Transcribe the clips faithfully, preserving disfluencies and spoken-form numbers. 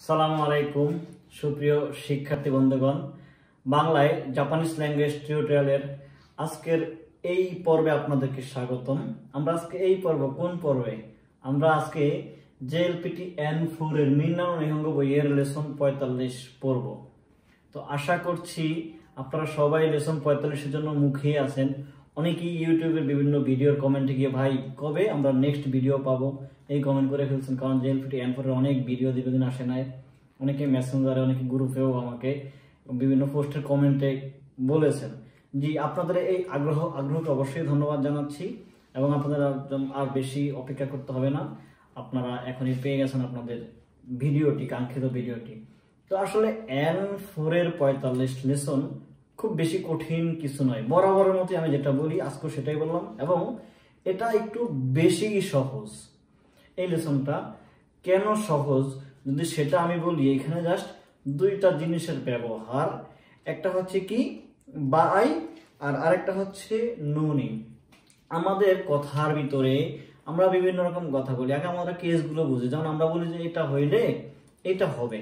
সালামু আলাইকুম সুপ্রিয় শিক্ষার্থী বন্ধুগণ, বাংলায় জাপানিজ ল্যাঙ্গুয়েজ টিউটোরিয়ালের আজকের এই পর্বে আপনাদেরকে স্বাগতম। আমরা আজকে এই পর্ব কোন পর্বে আমরা আজকে জেএলপিটি এন ফোর এর মিন্নানো নিহঙ্গ বইয়ের লেসন পঁয়তাল্লিশ পড়ব। তো আশা করছি আপনারা সবাই লেসন পঁয়তাল্লিশের জন্য মুখিয়ে আছেন। অনেকেই ইউটিউবের বিভিন্ন ভিডিওর কমেন্টে গিয়ে ভাই কবে আমরা নেক্সট ভিডিও পাবো এই কমেন্ট করে ফেলছেন, কারণ জেএলপিটি এন ফোর এর অনেক ভিডিও দীর্ঘদিন আসে নাই। অনেকে মেসেঞ্জারে, অনেকে গ্রুপেও আমাকে বিভিন্ন পোস্টের কমেন্টে বলেছেন। জি, আপনাদের এই আগ্রহ আগ্রহকে অবশ্যই ধন্যবাদ জানাচ্ছি এবং আপনাদের আর বেশি অপেক্ষা করতে হবে না, আপনারা এখনই পেয়ে গেছেন আপনাদের ভিডিওটি, কাঙ্ক্ষিত ভিডিওটি। তো আসলে এন ফোর এর পঁয়তাল্লিশ লেসন খুব বেশি কঠিন কিছু নয়, বরাবরের মতো আমি যেটা বলি আজকে সেটাই বললাম, এবং এটা একটু বেশি সহজ। এই লেসনটা কেন সহজ যদি সেটা আমি বলি, এখানে জাস্ট দুইটা জিনিসের ব্যবহার, একটা হচ্ছে কি বাই আর আরেকটা হচ্ছে নুনি। আমাদের কথার ভিতরে আমরা বিভিন্ন রকম কথা বলি, আগে আমরা কেসগুলো বুঝি। যেমন আমরা বলি যে এটা হইলে এটা হবে,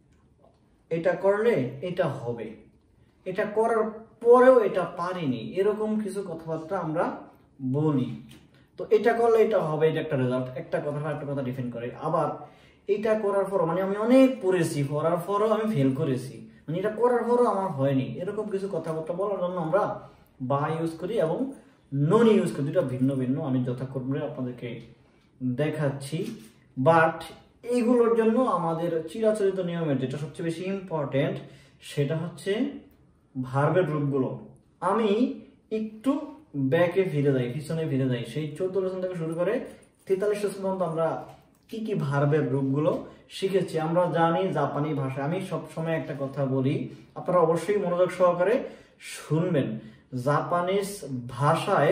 এটা করলে এটা হবে, এটা করার পরেও এটা পারিনি, এরকম কিছু কথাবার্তা আমরা বলি। তো এটা করলে এটা হবে, এটা একটা রেজাল্ট, একটা কথা একটা কথা ডিফেন্ড করে। আবার এটা করার পরও, মানে আমি অনেক পড়েছি, পড়ার পরও আমি ফেল করেছি, মানে এটা করার পরও আমার হয়নি, এরকম কিছু কথাবার্তা বলার জন্য আমরা বা ইউজ করি এবং নন ইউজ করি। দুটা ভিন্ন ভিন্ন, আমি যথাক্রমে আপনাদেরকে দেখাচ্ছি। বাট এইগুলোর জন্য আমাদের চিরাচরিত নিয়মের যেটা সবচেয়ে বেশি ইম্পর্টেন্ট সেটা হচ্ছে ভার্বের রূপগুলো। আমি একটু ব্যাকে ফিরে যাই, পিছনে ফিরে যাই, সেই চৌদ্দ লেসন থেকে শুরু করে তেতাল্লিশ লেসন পর্যন্ত আমরা কি কি ভার্বের রূপগুলো শিখেছি। আমরা জানি জাপানি ভাষা, আমি সবসময় একটা কথা বলি, আপনারা অবশ্যই মনোযোগ সহকারে শুনবেন। জাপানিজ ভাষায়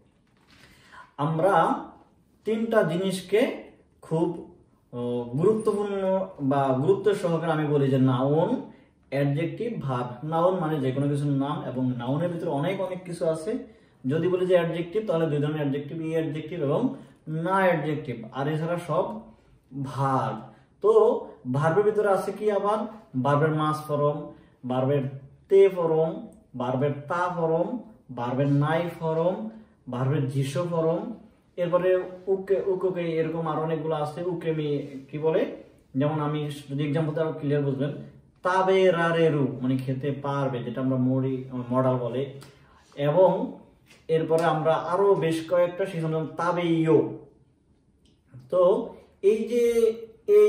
আমরা তিনটা জিনিসকে খুব গুরুত্বপূর্ণ বা গুরুত্ব সহকারে আমি বলি যে নাউন, অ্যাডজেক্টিভ, ভার্ব। নাউন মানে যে কোনো কিছুর নাম, এবং নাউনের ভিতরে অনেক অনেক কিছু আছে। যদি বলি যে অ্যাডজেক্টিভ, তাহলে দুই ধরনের অ্যাডজেক্টিভ, ই অ্যাডজেক্টিভ এবং না অ্যাডজেক্টিভ, আর এছাড়া সব ভার্ব। তো ভার্বের ভিতরে আছে কি আবার ভার্বের মাস ফরম, ভার্বের তে ফরম, ভার্বের তা ফরম, ভার্বের নাই ফরম, ভার্বের জিসো ফরম, এরপরে উকে উকে এরকম আর অনেকগুলো আছে। উকে মি কি বলে, যেমন আমি যদি এক্সাম্পল আরো ক্লিয়ার বুঝবেন, তাবে রারেরু মানে খেতে পারবে, যেটা আমরা মরি মডাল বলে। এবং এরপরে আমরা আরো বেশ কয়েকটা শিখলাম, যেমন তাবে ইয়ো। তো এই যে এই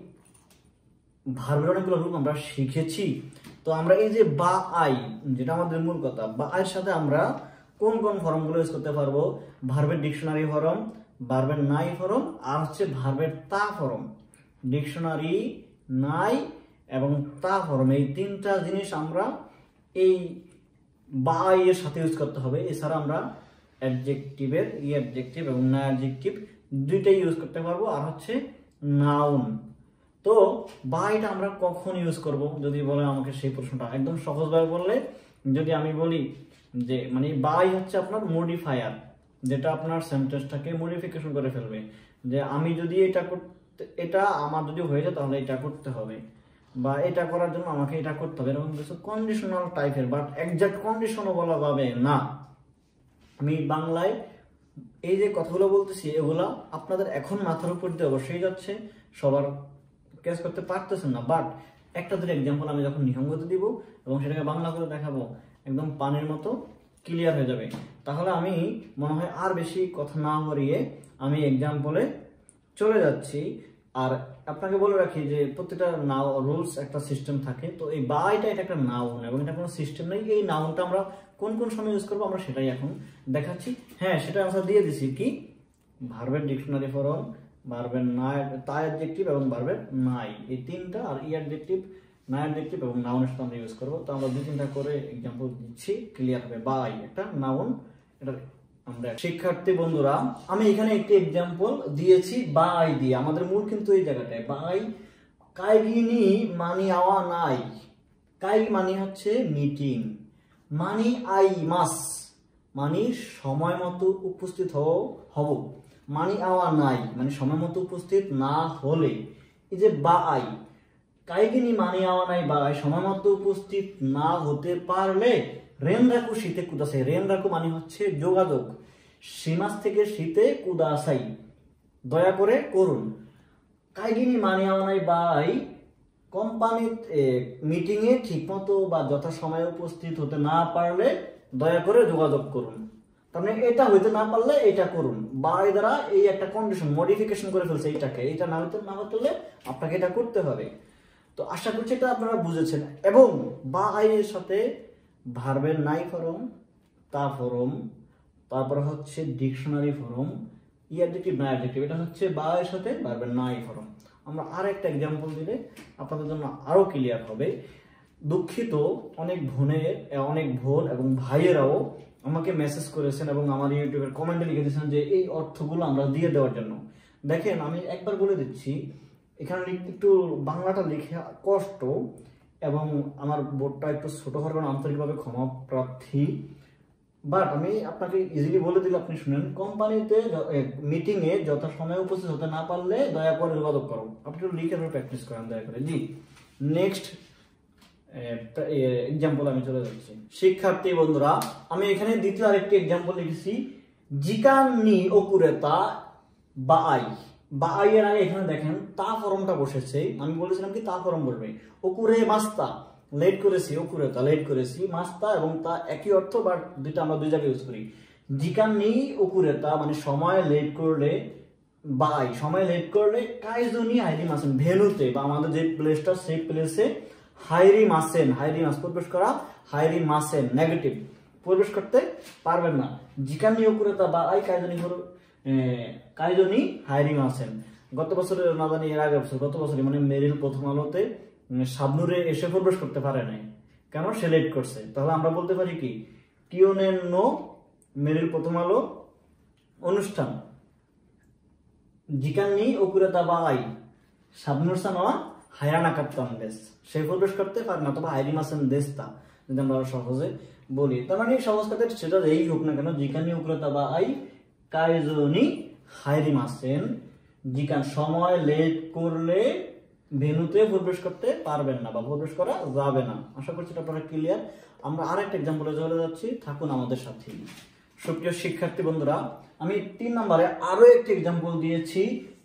ভার্বের অনেকগুলো রূপ আমরা শিখেছি। তো আমরা এই যে বা আই, যেটা আমাদের মূল কথা, বা আইয়ের সাথে আমরা কোন কোন ফর্মগুলো ইউজ করতে পারবো? ভার্বের ডিকশনারি ফর্ম, ভার্বের নাই ফর্ম, আর হচ্ছে ভার্বের তা ফর্ম। ডিকশনারি, নাই এবং তা ফর্ম, এই তিনটা জিনিস আমরা এই বা এর সাথে ইউজ করতে হবে। এছাড়া আমরা অ্যাডজেক্টিভের ই অ্যাডজেক্টিভ এবং না অ্যাডজেক্টিভ দুইটাই ইউজ করতে পারবো, আর হচ্ছে নাউন। তো বা এটা আমরা কখন ইউজ করব যদি বলে আমাকে সেই প্রশ্নটা, একদম সহজভাবে বললে, যদি আমি বলি যে মানে বাই হচ্ছে আপনার মডিফায়ার, যেটা আপনার সেন্টেন্সটাকে মডিফিকেশন করে ফেলবে। যে আমি যদি এটা করতে, এটা আমার যদি হয়ে যায় তাহলে এটা করতে হবে, বা এটা করার জন্য আমাকে এটা করতে হবে, এরকম কিছু কন্ডিশনাল টাইপের। বাট একজ্যাক্ট কন্ডিশনও বলা যাবে না। আমি বাংলায় এই যে কথাগুলো বলতেছি, এগুলা আপনাদের এখন মাথার উপর দিয়ে অবশ্যই যাচ্ছে, সবার ক্যাচ করতে পারতেছেন না। বাট একটা দুটো এক্সাম্পল আমি যখন নিহঙ্গতে দিব এবং সেটাকে বাংলা করে দেখাবো, একদম পানির মতো ক্লিয়ার হয়ে যাবে। তাহলে আমি মনে হয় আর বেশি কথা না বাড়িয়ে আমি এক্সাম্পলে চলে যাচ্ছি। আর আপনাকে বলে রাখি যে প্রত্যেকটা নাও রুলস একটা সিস্টেম থাকে। তো এই বাইটা এটা একটা নাউন এবং এটা কোনো সিস্টেম নেই। এই নাউনটা আমরা কোন কোন সময় ইউজ করবো আমরা সেটাই এখন দেখাচ্ছি। হ্যাঁ, সেটা আমরা দিয়ে দিছি কি ভার্বের ডিকশনারি ফর্ম, ভার্বের নাই, তা অ্যাডজেক্টিভ এবং ভার্বের নাই, এই তিনটা, আর ই অ্যাডজেক্টিভ, না অ্যাডজেক্টিভ এবং নাউনের সাথে আমরা ইউজ করবো। তো আমরা দুই তিনটা করে এক্সাম্পল দিচ্ছি, ক্লিয়ার হবে। বাই একটা নাউন, এটা আমরা শিক্ষার্থী বন্ধুরা আমি এখানে একটি এক্সাম্পল দিয়েছি বাই দিয়ে। আমাদের মূল কিন্তু এই জায়গাটায় বাই কাইগিনি মানি আওয়া নাই। কাই মানি হচ্ছে মিটিং, মানি আই মাস মানে সময় মতো উপস্থিত হব, মানি আওয়া নাই মানে সময় মতো উপস্থিত না হলে। এই যে বা আই, কাইগিনি মানি আওয়া নাই বা সময় মতো উপস্থিত না হতে পারলে রেনরাকু শীতে কুদাসাই। রেনরাকু মানে হচ্ছে যোগাযোগ, সীমাস থেকে শীতে কুদাসাই, দয়া করে করুন। কাইগিনি মানি আওয়া নাই বাই কোম্পানির মিটিং এ ঠিকমতো বা যথাসময়ে উপস্থিত হতে না পারলে দয়া করে যোগাযোগ করুন। তার মানে এটা হইতে না পারলে এটা করুন, বা এই দ্বারা এই একটা কন্ডিশন মডিফিকেশন করে ফেলছে এইটাকে, এটা না হইতে না হতে হলে আপনাকে এটা করতে হবে। তো আশা করছি এটা আপনারা বুঝেছেন। এবং বা আই এর সাথে ভার্বের নাই ফরম, তা ফরম, তারপর হচ্ছে ডিকশনারি ফরম, ই অ্যাডজেক্টিভ না অ্যাডজেক্টিভ, এটা হচ্ছে বা এর সাথে ভার্বের নাই ফরম। আমরা আর একটা এক্সাম্পল দিলে আপনাদের জন্য আরো ক্লিয়ার হবে। দুঃখিত, অনেক বোনের অনেক বোন এবং ভাইয়েরাও আমাকে মেসেজ করেছেন এবং আমার ইউটিউবের কমেন্টে লিখে দিয়েছেন যে এই অর্থগুলো আমরা দিয়ে দেওয়ার জন্য। দেখেন আমি একবার বলে দিচ্ছি, এখানে একটু বাংলাটা লিখে কষ্ট এবং আমার বোর্ডটা একটু ছোট হওয়ার কারণে আন্তরিকভাবে ক্ষমা প্রার্থী, বাট আমি আপনাকে ইজিলি বলে দিলে আপনি শুনেন। কোম্পানিতে মিটিং এ যথাসময়ে উপস্থিত হতে না পারলে দয়া করে যোগাযোগ করো। আপনি একটু লিখে প্র্যাকটিস করেন দয়া করে। জি, নেক্সট এক্সাম্পল আমি চলে যাচ্ছি। শিক্ষার্থী বন্ধুরা, আমি এখানে দ্বিতীয় আরেকটি এক্সাম্পল লিখেছি, জিকান নি ওকুরেতা বা আই। বা আই এর আগে এখানে দেখেন তা ফরমটা বসেছে। আমি বলেছিলাম কি তা ফরম বলবে, ওকুরে মাস্তা, লেট করেছি, ওকুরেতা লেট করেছি, মাস্তা এবং তা একই অর্থ, বাট দুইটা আমরা দুই জায়গায় ইউজ করি। জিকান নি ওকুরেতা মানে সময় লেট করলে, বা আই সময় লেট করলে, কাইজনি হাইরি মাসেন ভেনুতে বা আমাদের যে প্লেসটা সেই প্লেসে হাইরি মাসেন, হাইরি মাস প্রবেশ করা, হাইরি মাসেন নেগেটিভ প্রবেশ করতে পারবেন না। জিকান নি ওকুরেতা বা আই কাইজনি হলো কাইজনি হাইরি মাসেন। গত বছরের না জানি এর আগের বছর, গত বছরই মানে মেরিল প্রথম আলোতে শাবনুরে এসে প্রবেশ করতে পারে নাই, কেন? সে লেট করছে। তাহলে আমরা বলতে পারি কি, কিওনেন নো মেরিল প্রথম আলো অনুষ্ঠান জিকান নি ওকুরেতা বা আই শাবনুর সানোয়া হায়ানা কাপ্তান দেশ, সে প্রবেশ করতে পারে না, তবে হাইরি মাসেন দেশটা যদি আমরা সহজে বলি। তার মানে সহজ কথা সেটা যেই হোক না কেন, জিকান নি ওকুরেতা বা আই কাইজনি হাইরি মাসেন, জিকান সময় লেট করলে ভেনুতে প্রবেশ করতে পারবেন না বা প্রবেশ করা যাবে না। আশা করছি এটা আপনারা ক্লিয়ার। আমরা আরেকটা এক্সাম্পলে চলে যাচ্ছি, থাকুন আমাদের সাথে। সুপ্রিয় শিক্ষার্থী বন্ধুরা, আমি তিন নম্বরে আরো একটি এক্সাম্পল দিয়েছি,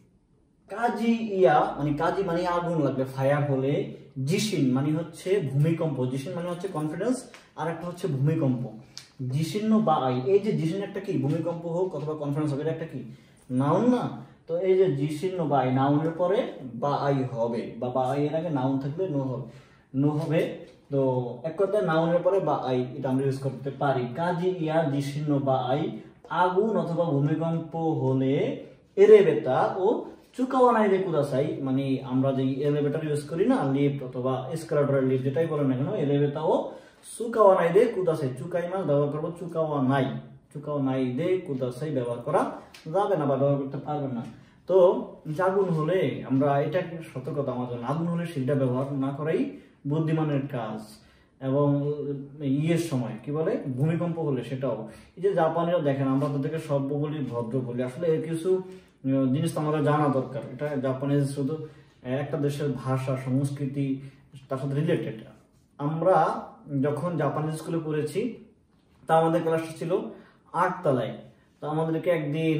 কাজি ইয়া মানে কাজি মানে আগুন লাগবে, ফায়ার হলে, জিসিন মানে হচ্ছে ভূমিকম্প, জিসিন মানে হচ্ছে কনফিডেন্স, আর একটা হচ্ছে ভূমিকম্প। জিসিন্ন বা আই, এই যে জিসিন একটা কি, ভূমিকম্প হোক অথবা কনফিডেন্স হোক, এটা একটা কি নাউন না? তো এই যে জিসিন্ন বা আই, নাউনের পরে বা আই হবে, বা বা আই এর আগে নাউন থাকলে নো হবে, নো হবে। তো এক কথায় নাউনের পরে বা আই এটা আমরা ইউজ করতে পারি। কাজি ইয়া জিসিন্ন বা আই, আগুন অথবা ভূমিকম্প হলে এরেবেতা ও চুকাওয়ানাই দে কুদাসাই, মানে আমরা যে এলিভেটর ইউজ করি না, লিফট অথবা এসকালেটরের লিফট যেটাই বলেন না কেন, এলিভেতা ও চুকাওয়ানাই দে কুদাসাই, চুকাই মাছ ব্যবহার করবো, চুকাওয়ানাই, চুকাওয়ানাই দে কুদাসাই ব্যবহার করা যাবে না বা ব্যবহার করতে পারবেন না। তো আগুন হলে আমরা এটা সতর্কতা আমার জন্য, আগুন হলে সেটা ব্যবহার না করাই বুদ্ধিমানের কাজ। এবং ইয়ের সময় কি বলে, ভূমিকম্প হলে সেটাও। এই যে জাপানিরা দেখেন, আমরা তাদেরকে সভ্য বলি, ভদ্র বলি, আসলে এর কিছু জিনিস তো আমাদের জানা দরকার। এটা জাপানিজ শুধু একটা দেশের ভাষা সংস্কৃতি তার সাথে রিলেটেড। আমরা যখন জাপানিজ স্কুলে পড়েছি, তা আমাদের ক্লাসটা ছিল আটতলায়। তো আমাদেরকে একদিন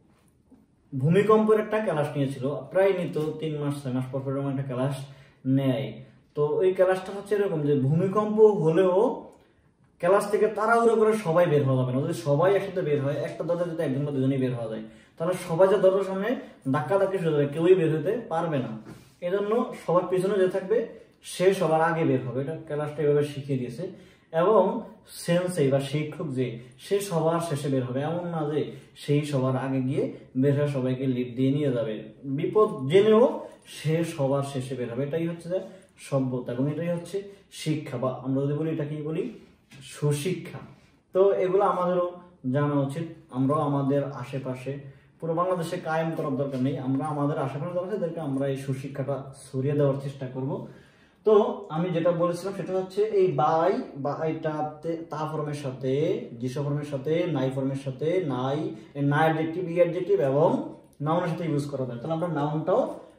ভূমিকম্পের একটা ক্লাস নিয়েছিল, প্রায় নিত তিন মাস ছয় মাস পর পর একটা ক্লাস নেয়। তো ওই ক্লাসটা হচ্ছে এরকম যে ভূমিকম্প হলেও ক্লাস থেকে তাড়াহুড়ো করে সবাই বের হওয়া যাবে না। যদি সবাই একসাথে বের হয়, একটা দরজা যদি একজন বা দুজনেই বের হওয়া যায়, তাহলে সবাই যে দরজার সামনে ধাক্কা ধাক্কি শুরু হবে, কেউই বের হতে পারবে না। এজন্য সবার পিছনে যে থাকবে সে সবার আগে বের হবে। এটা ক্লাসটা এভাবে শিখিয়ে দিয়েছে। এবং সেন্সেই বা শিক্ষক যে সে সবার শেষে বের হবে, এমন না যে সেই সবার আগে গিয়ে বের হয়ে সবাইকে লিড দিয়ে নিয়ে যাবে। বিপদ জেনেও সে সবার শেষে বের হবে। এটাই হচ্ছে যে সভ্যতা এবং এটাই হচ্ছে শিক্ষা, বা আমরা যদি বলি এটাকেই বলি সুশিক্ষা। তো এগুলো আমাদেরও জানা উচিত। আমরাও আমাদের আশেপাশে, পুরো বাংলাদেশে কায়েম করার দরকার নেই, আমরা আমাদের আশেপাশে যাদেরকে আমরা এই সুশিক্ষাটা ছড়িয়ে দেওয়ার চেষ্টা করব। তো আমি যেটা বলেছিলাম সেটা হচ্ছে এই বাই বা এইটাতে তা ফর্মের সাথে, জিসো ফর্মের সাথে, নাই ফর্মের সাথে, নাই নাই অ্যাডজেক্টিভ, ই অ্যাডজেক্টিভ এবং নাউনের সাথে ইউজ করা যায়। তাহলে আমরা নাউনটাও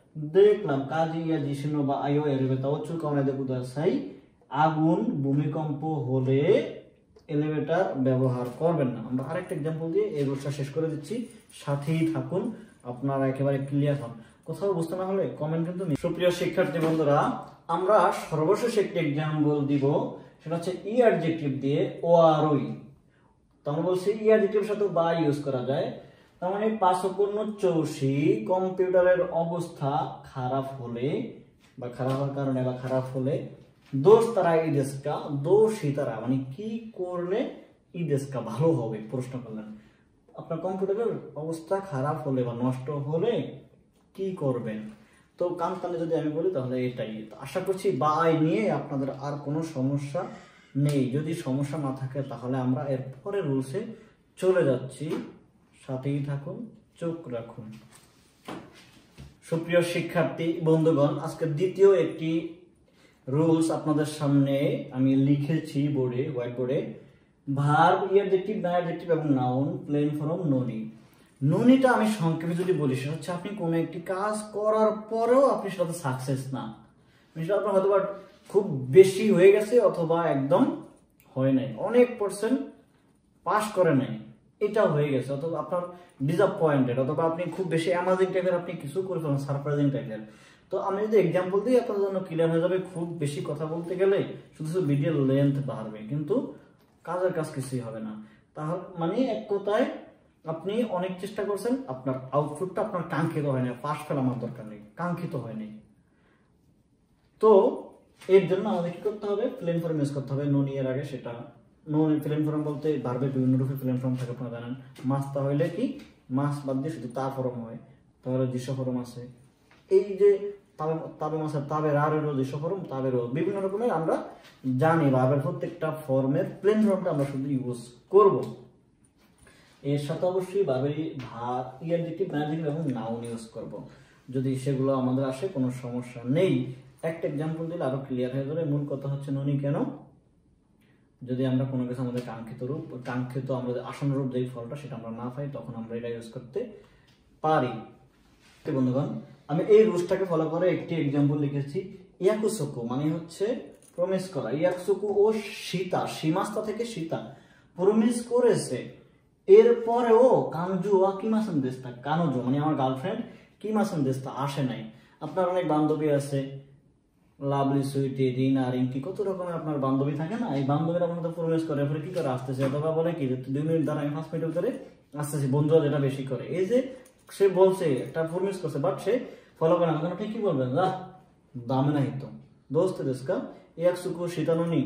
দেখলাম কাজী ইয়াজি শূন্য বা আয়ো এরবে তাও চুকাওনে দেখুদা সাই আগুন ভূমিকম্প হলে এলিভেটর ব্যবহার করবেন না। আমরা আরেকটা एग्जांपल দিয়ে এই রুলটা শেষ করে দিচ্ছি, সাথেই থাকুন, আপনারা একেবারে ক্লিয়ার হন। কোথাও বুঝতে না হলে কমেন্ট কিন্তু। সুপ্রিয় শিক্ষার্থী বন্ধুরা, আমরা সর্বশেষ একটি एग्जांपल দিব, সেটা হচ্ছে ই অ্যাডজেক্টিভ দিয়ে ও আর ওই। তো আমরা বলছি ই অ্যাডজেক্টিভের সাথে বা ইউজ করা যায়। তার মানে পাঁচপন্ন চৌষি কম্পিউটারের অবস্থা খারাপ হলে বা খারাপ হওয়ার কারণে বা খারাপ হলে দোষ তারা ইদেশকা দোষী তারা মানে কি করলে ইদেশকা ভালো হবে প্রশ্ন করলেন। আপনার কম্পিউটারের অবস্থা খারাপ হলে বা নষ্ট হলে কি করবেন? তো কান কানে যদি আমি বলি তাহলে এটাই। আশা করছি বা আই নিয়ে আপনাদের আর কোনো সমস্যা নেই। যদি সমস্যা না থাকে তাহলে আমরা এর পরের রুলসে চলে যাচ্ছি। সাথেই থাকুন, চোখ রাখুন। সুপ্রিয় শিক্ষার্থী বন্ধুগণ, আজকে দ্বিতীয় একটি রুলস আপনাদের সামনে আমি লিখেছি বোর্ডে, হোয়াইট বোর্ডে। ভার্ব, অ্যাডজেক্টিভ, অ্যাডজেক্টিভ এবং নাউন, প্লেন ফর্ম, ননি। ননিটা আমি সংক্ষেপে যদি বলি, সেটা হচ্ছে আপনি কোনো একটি কাজ করার পরেও আপনি সেটাতে সাকসেস না, সেটা আপনার হয়তো খুব বেশি হয়ে গেছে অথবা একদম হয় নাই, অনেক পার্সেন্ট পাস করে নাই, এটা হয়ে গেছে, অথবা আপনার ডিসঅ্যাপয়েন্টেড, অথবা আপনি খুব বেশি অ্যামাজিং টাইপের আপনি কিছু করে ফেলেন, সারপ্রাইজিং টাইপের। তো আমি যদি এক্সাম্পল দিই আপনাদের জন্য ক্লিয়ার হয়ে যাবে। খুব বেশি কথা বলতে গেলে শুধু শুধু ভিডিওর লেন্থ বাড়বে, কিন্তু কাজের কাজ কিছুই হবে না। তাহলে মানে এক কথায় আপনি অনেক চেষ্টা করছেন, আপনার আউটপুটটা আপনার কাঙ্ক্ষিত হয় না, পাস ফেল আমার দরকার নেই, কাঙ্ক্ষিত হয়নি। তো এর জন্য আমাদের কি করতে হবে? প্লেন ফর্ম ইউজ করতে হবে। ননি এর আগে সেটা নন প্লেন ফর্ম বলতে ভার্বের বিভিন্ন রূপে প্লেন ফর্ম থাকে, আপনারা জানেন। মাছটা হইলে কি মাছ বাদ দিয়ে শুধু তা ফর্ম হয়, তাহলে দৃশ্য ফর্ম আছে। এই যে তাবে তাবে মাছের তাবের আরেরও দৃশ্য ফর্ম, তাবেরও বিভিন্ন রকমের আমরা জানি। ভার্বের প্রত্যেকটা ফর্মের প্লেন ফর্মটা আমরা শুধু ইউজ করব। এর সাথে অবশ্যই ভার্বের ভার, অ্যাডজেক্টিভ, অ্যাডজেক্টিভ এবং নাউন ইউজ করব। যদি সেগুলো আমাদের আসে কোনো সমস্যা নেই। একটা এক্সাম্পল দিলে আরো ক্লিয়ার হয়ে যাবে। মূল কথা হচ্ছে ননি কেন, যদি আমরা কোনো কিছু আমাদের কাঙ্ক্ষিত রূপ, কাঙ্ক্ষিত আমাদের আসন্ন রূপ যেই ফলটা সেটা আমরা না পাই, তখন আমরা এটা ইউজ করতে পারি। বন্ধুগণ, আমি এই রুলসটাকে ফলো করে একটি এক্সাম্পল লিখেছি। ইয়াকুসুকু মানে হচ্ছে প্রমিস করা। ইয়াকুসুকু ও সীতা, সীমাস্তা থেকে সীতা প্রমিস করেছে, এরপরেও কানজু ওয়া কিমাসেন দেশটা, কানজু মানে আমার গার্লফ্রেন্ড, কিমাসেন দেশটা আসে নাই। আপনার অনেক বান্ধবী আছে, লাভলি, সুইটি, রিনা, রিঙ্কি, কত রকমের আপনার বান্ধবী থাকে না? এই বান্ধবীরা আপনাদের প্রবেশ করে, এরপরে কি করে আসতেছে, অথবা বলে কি দুই মিনিট দ্বারা আমি পাঁচ মিনিট ভিতরে আসতেছি, বন্ধুরা যেটা বেশি করে। এই যে সে বলছে একটা প্রমিস করছে, বাট সে ফলো করে না, তখন আপনি কি বলবেন? না দামে না হিত দোস্ত দেশকা ইয়াকসুকু শীতানুনি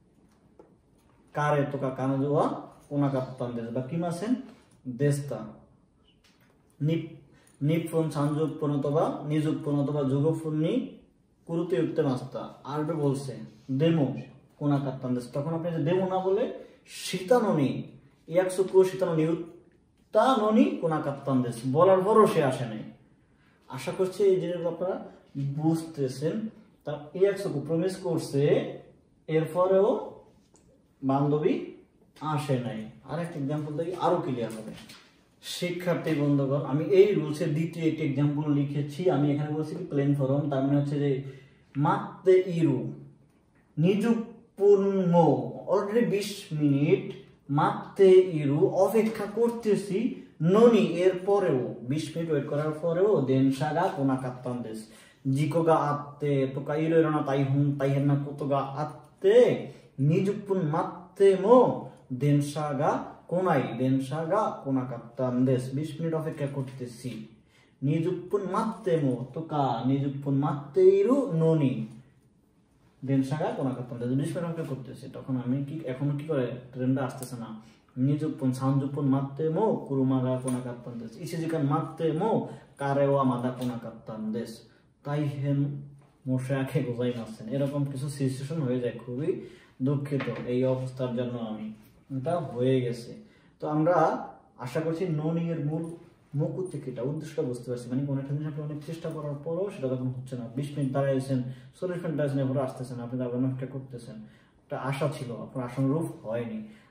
কারে তোকা কানজুয়া কোনা কাপ্তান দেশ বা কিমাসেন দেশতা নিপ নিপুণ সংযুক্ত অথবা নিযুক্ত অথবা যুগপূর্ণি কুরুতে উঠতে মাস্তা আরবে বলছে দেমো কোনা কাপ্তান দেশ। তখন আপনি যে দেমো না বলে শীতানুনি ইয়াকসুকু শীতানুনি উত্তানুনি কোনা কাপ্তান দেশ বলার পরও সে আসে নাই। আশা করছি এই জিনিসগুলো আপনারা বুঝতেছেন। তার ইয়াকসুকু প্রমিস করছে, এরপরেও বান্ধবী আসে নাই। আরেকটা এক্সাম্পল দেখি আরো ক্লিয়ার হবে। শিক্ষার্থী বন্ধুগণ, আমি এই রুলসের দ্বিতীয় একটি এক্সাম্পল লিখেছি। আমি এখানে বলছি কি প্লেন ফর্ম, তার মানে হচ্ছে যে মাত্তে ইরু নিযুক্পুর্ণ, অলরেডি বিশ মিনিট মাত্তে ইরু অপেক্ষা করতেছি, ননি এর পরেও বিশ মিনিট ওয়েট করার পরেও দেনসাগা কোনা কাপ্তান দেশ জিকোগা আত্তে তোকা ইরো এরনা তাই হুম তাই হেনা কতগা আত্তে নিযুক্পুন মাত্তে মো দেনসাগা কোনাই দেনসাগা কোনা কাপ্তান দেশ বিশ মিনিট অপেক্ষা করতেছি। নিযুক্পুন মাত্তে মো তোকা নিযুক্পুন মাত্তে ইরু ননি দেনসাগা কোনা কাপ্তান দেশ বিশ মিনিট অপেক্ষা করতেছি। তখন আমি কি এখন কি করে ট্রেনটা আসতেছে না, নিযুক্পুন সানযুক্পুন মাত্তে মো কুরুমাগা কোনা কাপ্তান দেশ ইসিজিকান মাত্তে মো কারেওয়া মাদা কোনা কাপ্তান দেশ তাই হেন মশে আঁকে গোজাই মারছেন। এরকম কিছু সিচুয়েশন হয়ে যায়, খুবই দুঃখিত এই অবস্থার জন্য, আমি এটা হয়ে গেছে। তো আমরা আশা করছি ননি এর মূল মুকুট থেকে এটা উদ্দেশ্যটা বুঝতে পারছি। মানে কোনো একটা জিনিস আপনি অনেক চেষ্টা করার পরও সেটা তখন হচ্ছে না, বিশ মিনিট দাঁড়াইছেন, চল্লিশ মিনিট দাঁড়িয়েছেন, এরপরে আসতেছেন, আপনি আবার একটা করতেছেন, একটা আশা ছিল, আপনার আশানুরূপ হয়নি।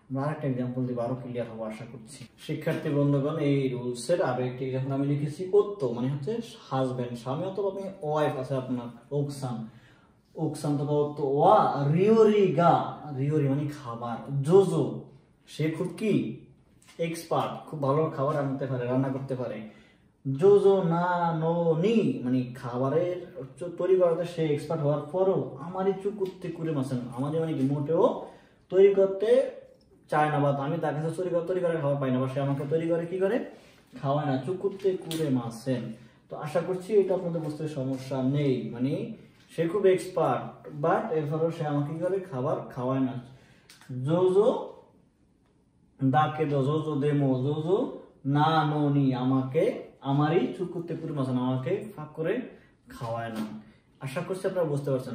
আমরা আরেকটা এক্সাম্পল দিব, আরো ক্লিয়ার হবো আশা করছি। শিক্ষার্থী বন্ধুগণ, এই রুলস এর আরো একটি এক্সাম্পল আমি লিখেছি ওত্তো, মানে হচ্ছে হাজবেন্ড, স্বামী অথবা আপনি ওয়াইফ আছে আপনার, ওকসান ওকসান অথবা ওত্তো। ওয়া রিওরি গা, রিওরি মানে খাবার। জোজো, সে খুব কি এক্সপার্ট, খুব ভালো খাবার রান্নাতে পারে, রান্না করতে পারে। জোজো না নো নি মানে খাবারের তৈরি করাতে সে এক্সপার্ট হওয়ার পরও আমারই চুকুত্তে কুড়ে মাসেন, আমাদের মানে কি মোটেও তৈরি করতে চায় না, বা আমি তার কাছে তৈরি করে তৈরি করে খাবার পাই না, বা সে আমাকে তৈরি করে কি করে খাওয়ায় না, চুকুত্তে কুড়ে মাসেন। তো আশা করছি এটা আপনাদের বুঝতে সমস্যা নেই, মানে সে খুব এক্সপার্ট বাট এরপরও সে আমাকে কি করে খাবার খাওয়ায় না। জোজো দাকে দো, জোজো দেমো, জোজো না নো নি আমাকে, আমারই চুকুত্তে কুড়ে মাসেন, আমাকে ফাঁক করে খাওয়ায় না। আশা করছি আপনারা বুঝতে পারছেন।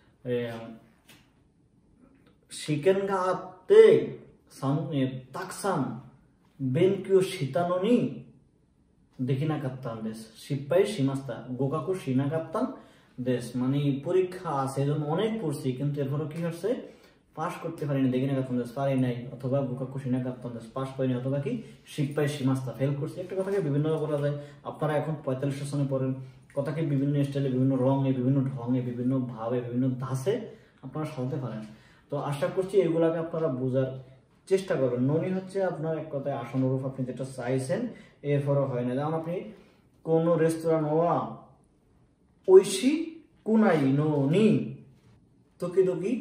শিকেন গাতে তাকসান বেনকিও শীতানি দেখি না কাপ্তান দেশ, শিপাই সীমাস্তা গোকাকু সিনা কাপ্তান দেশ, মানে পরীক্ষা আছে এজন্য অনেক পড়ছি কিন্তু এরপরও কি হচ্ছে পাস করতে পারিনি, দেখি না কাপ্তান দেশ পারি নাই, অথবা গোকাকু সিনা কাপ্তান দেশ পাস পাইনি, অথবা কি শিপাই সীমাস্তা ফেল করছি। একটা কথাকে বিভিন্নভাবে বলা যায়। আপনারা এখন পঁয়তাল্লিশ সনে পড়েন, কথাকে বিভিন্ন স্টাইলে, বিভিন্ন রঙে, বিভিন্ন ঢঙে, বিভিন্ন ভাবে, বিভিন্ন ধাঁচে আপনারা শুনতে পারেন। তো আশা করছি এগুলাকে আপনারা বোঝার চেষ্টা করবেন। ননি হচ্ছে আপনার এক কথায় আসনরূপ, আপনি যেটা চাইছেন এরপরও হয় না। যেমন আপনি কোন রেস্তোরাঁ নোয়া ঐশী কুনাই নি তোকি তোকি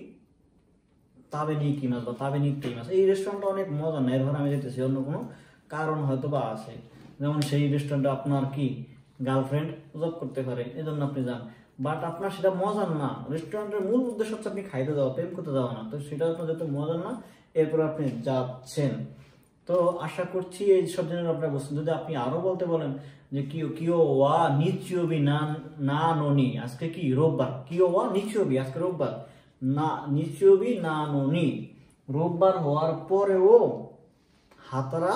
তাবে নি কি মাছ বা তাবে নি কি মাছ, এই রেস্টুরেন্টটা অনেক মজা না, এরপর আমি যেতেছি অন্য কোনো কারণ হয়তো বা আছে। যেমন সেই রেস্টুরেন্টে আপনার কি গার্লফ্রেন্ড জব করতে পারে, এই জন্য আপনি যান, বাট আপনার সেটা মজার না। রেস্টুরেন্টের মূল উদ্দেশ্য হচ্ছে আপনি খাইতে যাওয়া, প্রেম করতে যাওয়া না, তো সেটা আপনার যাতে মজার না এরপর আপনি যাচ্ছেন। তো আশা করছি এই সব জিনিস আপনারা বুঝছেন। যদি আপনি আরো বলতে বলেন যে কিও কিও ওয়া নিচিওবি না না ননি, আজকে কি রোববার, কিও ওয়া নিচিওবি আজকে রোববার, না নিচিওবি না ননি রোববার হওয়ার পরেও হাতারা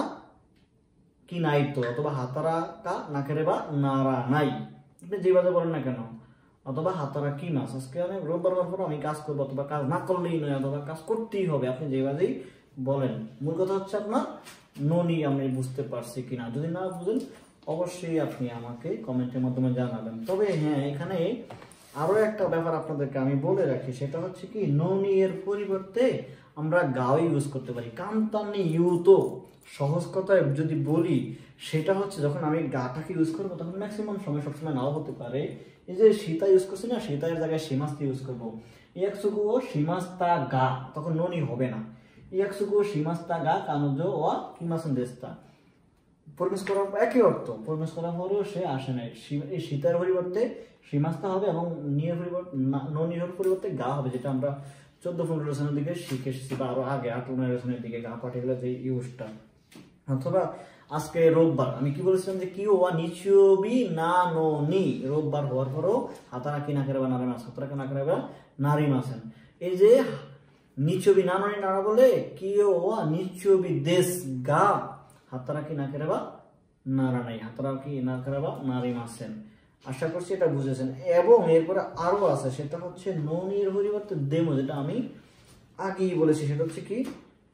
কি নাই তো, অথবা হাতারা কা না কেরে বা নারা নাই, আপনি যেভাবে বলেন না কেন, অথবা হাতারা কি মাস আজকে আমি রোববার হওয়ার পর আমি কাজ করবো, অথবা কাজ না করলেই নয়, অথবা কাজ করতেই হবে, আপনি যেভাবেই বলেন। মূল কথা হচ্ছে আপনার ননি আমি বুঝতে পারছি কিনা। যদি না বুঝেন অবশ্যই আপনি আমাকে কমেন্টের মাধ্যমে জানাবেন। তবে হ্যাঁ, এখানে আরো একটা ব্যাপার আপনাদেরকে আমি বলে রাখি, সেটা হচ্ছে কি ননি এর পরিবর্তে আমরা গাও ইউজ করতে পারি। কান্তানি ইউ তো সহজ কথায় যদি বলি সেটা হচ্ছে যখন আমি গাটাকে ইউজ করবো তখন ম্যাক্সিমাম সময় সবসময় নাও হতে পারে। এই যে সীতা ইউজ করছি না, সীতার জায়গায় সীমাস্তা ইউজ করবো, ইয়াকসুকুও সীমাস্তা গা, তখন ননি হবে না। ইয়াকসুকুও সীমাস্তা গা কানুজো ওয়া কিমাসন দেস্তা, পরিবেশ করার একই অর্থ, পরিবেশ করার পরেও সে আসে নাই। এই সীতার পরিবর্তে সীমাস্তা হবে এবং নিয়ের পরিবর্তে ননির পরিবর্তে গা হবে, যেটা আমরা চোদ্দ পনেরো লেসনের দিকে শিখে এসেছি, বা আরো আগে আট পনেরো লেসনের দিকে গা পার্টিকুলার যে ইউজটা। অথবা আজকে রোববার, আমি কি বলেছিলাম যে কি ওয়া নিচিওবি না নো নি রোববার হওয়ার পরও হাতারা কি না করে বা নারী মাছ, হাতারা কি না করে বা নারী মাছেন। এই যে নিচিওবি না ননি নারা বলে কি ওয়া নিচিওবি দেশ গা হাতারা কি না করে বা নারা নাই, হাতারা কি না করে বা নারী মাছেন। আশা করছি এটা বুঝেছেন। এবং এরপরে আরো আছে, সেটা হচ্ছে ননির পরিবর্তে দেমো, যেটা আমি আগেই বলেছি। সেটা হচ্ছে কি,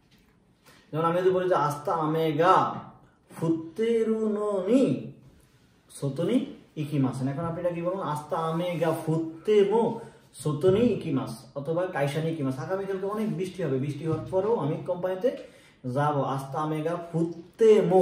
যেমন আমি যদি বলি যে আস্তা আমেগা ফুতেরু ননি সোতনি ইকিমাসেন, এখন আপনি এটা কি বলুন, আস্তা আমেগা ফুতেমো সোতনি ইকিমাস, অথবা কাইসানি ইকিমাস, আগামীকালকে অনেক বৃষ্টি হবে, বৃষ্টি হওয়ার পরেও আমি কোম্পানিতে যাবো। আস্তা আমেগা ফুতেমো,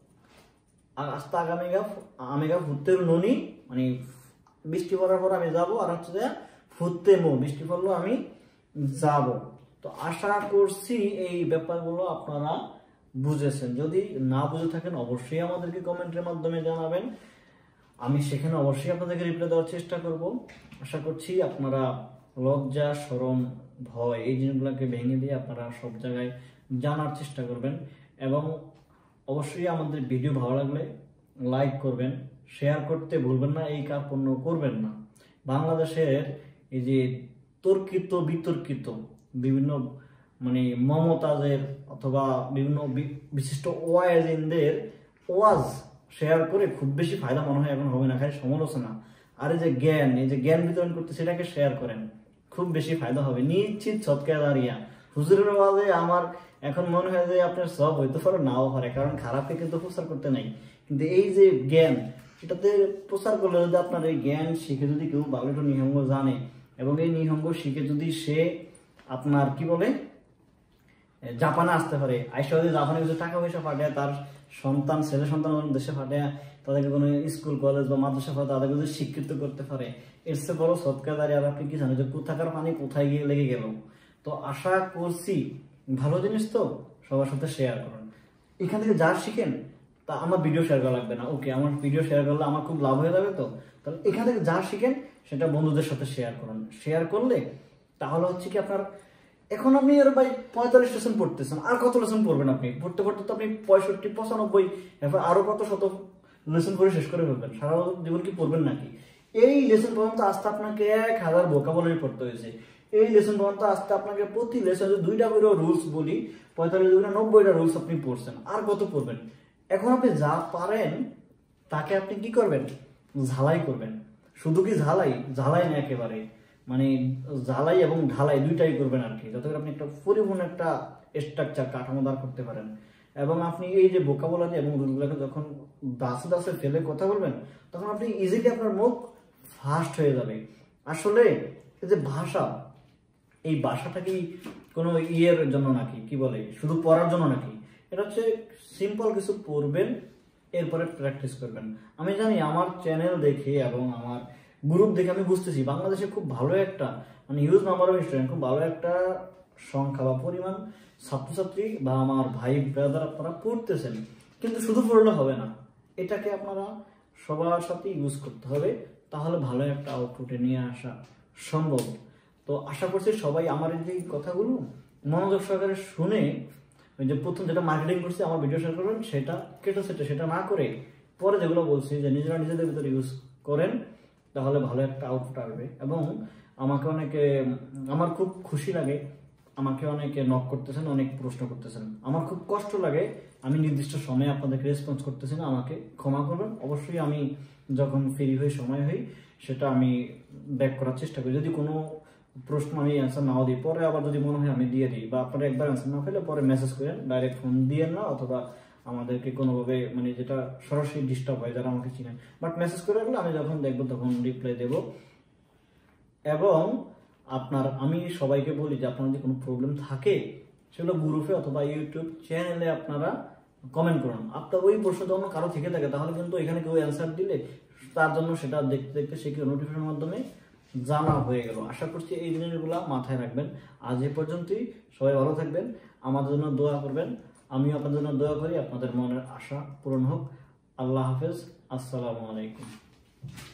আর আস্তা আগামীগা আমেগা ফুতেরু ননি মানে বৃষ্টি পড়ার পর আমি যাবো, আর হচ্ছে যে ফুতেমো বৃষ্টি পড়লো আমি যাব। তো আশা করছি এই ব্যাপারগুলো আপনারা বুঝেছেন। যদি না বুঝে থাকেন অবশ্যই আমাদেরকে কমেন্টের মাধ্যমে জানাবেন, আমি সেখানে অবশ্যই আপনাদেরকে রিপ্লাই দেওয়ার চেষ্টা করব। আশা করছি আপনারা লজ্জা শরম ভয় এই জিনিসগুলোকে ভেঙে দিয়ে আপনারা সব জায়গায় জানার চেষ্টা করবেন। এবং অবশ্যই আমাদের ভিডিও ভালো লাগলে লাইক করবেন, শেয়ার করতে ভুলবেন না, এই কার্পণ্য করবেন না। বাংলাদেশের এই যে তর্কিত বিতর্কিত বিভিন্ন মানে মমতাজের অথবা বিভিন্ন বিশিষ্ট ওয়াইজদের ওয়াজ শেয়ার করে খুব বেশি ফায়দা মনে হয় এখন হবে না, খালি সমালোচনা। আর এই যে জ্ঞান, এই যে জ্ঞান বিতরণ করতে সেটাকে শেয়ার করেন, খুব বেশি ফায়দা হবে, নিশ্চিত সৎকার দাঁড়িয়া হুজুরের ওয়াজে আমার এখন মনে হয় যে আপনার সব হইতে পারে নাও পারে, কারণ খারাপকে কিন্তু প্রচার করতে নাই, কিন্তু এই যে জ্ঞান এটাতে প্রচার করলে যদি আপনার এই জ্ঞান শিখে যদি কেউ ভালো একটা নিহঙ্গ জানে এবং এই নিহঙ্গ শিখে যদি সে আপনার কি বলে জাপানে আসতে পারে, আইসা যদি জাপানে কিছু টাকা পয়সা পাঠায়, তার সন্তান ছেলে সন্তান দেশে পাঠায়, তাদেরকে কোনো স্কুল কলেজ বা মাদ্রাসা পাঠায় তাদেরকে যদি শিক্ষিত করতে পারে, এর চেয়ে বড় সৎকারী আর আপনি কি জানেন যে কোথাকার পানি কোথায় গিয়ে লেগে গেল। তো আশা করছি ভালো জিনিস তো সবার সাথে শেয়ার করুন, এখান থেকে যা শিখেন তা আমার ভিডিও শেয়ার করা লাগবে না, ওকে আমার ভিডিও শেয়ার করলে আমার খুব লাভ হয়ে যাবে। তো তাহলে এখান থেকে যা শিখেন সেটা বন্ধুদের সাথে শেয়ার করুন, শেয়ার করলে তাহলে হচ্ছে কি আপনার এখন আপনি এর ভাই পঁয়তাল্লিশ লেসন পড়তেছেন, আর কত লেসন পড়বেন আপনি? পড়তে পড়তে তো আপনি পঁয়ষট্টি পঁচানব্বই এরপর আরো কত শত লেসন পড়ে শেষ করে ফেলবেন, সারা জীবন কি পড়বেন নাকি? এই লেসন পর্যন্ত আসতে আপনাকে এক হাজার ভোকাবুলারি পড়তে হয়েছে, এই লেসন পর্যন্ত আসতে আপনাকে প্রতি লেসনে দুইটা করে রুলস বলি, পঁয়তাল্লিশ দুইটা নব্বইটা রুলস আপনি পড়ছেন, আর কত পড়বেন? এখন আপনি যা পারেন তাকে আপনি কি করবেন? ঝালাই করবেন। শুধু কি ঝালাই? ঝালাই না একেবারে, মানে ঝালাই এবং ঢালাই দুইটাই করবেন আর কি, যাতে করে আপনি একটা পরিপূর্ণ একটা স্ট্রাকচার কাঠামো দাঁড় করতে পারেন। এবং আপনি এই যে ভোকাবুলারি এবং রুলগুলোকে যখন দাসে দাসে ফেলে কথা বলবেন তখন আপনি ইজিলি আপনার মুখ ফাস্ট হয়ে যাবে। আসলে এই যে ভাষা, এই ভাষাটা কি কোনো ইয়ের জন্য নাকি, কি বলে শুধু পড়ার জন্য নাকি? এটা হচ্ছে সিম্পল কিছু পড়বেন, এরপরে প্র্যাকটিস করবেন। আমি জানি আমার চ্যানেল দেখে এবং আমার গ্রুপ দেখে আমি বুঝতেছি বাংলাদেশে খুব ভালো একটা মানে হিউজ নাম্বার অফ স্টুডেন্ট, খুব ভালো একটা সংখ্যা বা পরিমাণ ছাত্রছাত্রী বা আমার ভাই ব্রাদার আপনারা পড়তেছেন, কিন্তু শুধু পড়লে হবে না, এটাকে আপনারা সবার সাথে ইউজ করতে হবে, তাহলে ভালো একটা আউটপুটে নিয়ে আসা সম্ভব। তো আশা করছি সবাই আমার এই যে কথাগুলো মনোযোগ সহকারে শুনে ওই যে প্রথম যেটা মার্কেটিং করছি আমার ভিডিও শেয়ার করবেন সেটা কেটে সেটা সেটা না করে পরে যেগুলো বলছি যে নিজেরা নিজেদের ভিতরে ইউজ করেন, তাহলে ভালো একটা আউটপুট আসবে। এবং আমাকে অনেকে, আমার খুব খুশি লাগে, আমাকে অনেকে নক করতেছেন, অনেক প্রশ্ন করতেছেন, আমার খুব কষ্ট লাগে আমি নির্দিষ্ট সময়ে আপনাদেরকে রেসপন্স করতেছি না, আমাকে ক্ষমা করবেন। অবশ্যই আমি যখন ফ্রি হই সময় হই সেটা আমি ব্যাক করার চেষ্টা করি, যদি কোনো প্রশ্ন আমি অ্যান্সার নাও দিই পরে আবার যদি মনে হয় আমি দিয়ে দিই, বা আপনারা একবার অ্যান্সার না পেলে পরে মেসেজ করেন, ডাইরেক্ট ফোন দিয়েন না, অথবা আমাদেরকে কোনোভাবে মানে যেটা সরাসরি ডিস্টার্ব হয় যারা আমাকে চিনেন, বাট মেসেজ করে রাখলে আমি যখন দেখবো তখন রিপ্লাই দেব। এবং আপনার আমি সবাইকে বলি যে আপনার যদি কোনো প্রবলেম থাকে সেগুলো গ্রুপে অথবা ইউটিউব চ্যানেলে আপনারা কমেন্ট করুন। আপনার ওই প্রশ্ন যখন কারো থেকে থাকে তাহলে কিন্তু এখানে কেউ অ্যান্সার দিলে তার জন্য সেটা দেখতে দেখতে সে কেউ নোটিফিকেশনের মাধ্যমে জানা হয়ে গেল। আশা করছি এই জিনিসগুলো মাথায় রাখবেন। আজ এ পর্যন্তই, সবাই ভালো থাকবেন, আমাদের জন্য দোয়া করবেন, আমিও আপনাদের জন্য দোয়া করি আপনাদের মনের আশা পূরণ হোক। আল্লাহ হাফেজ, আসসালামু আলাইকুম।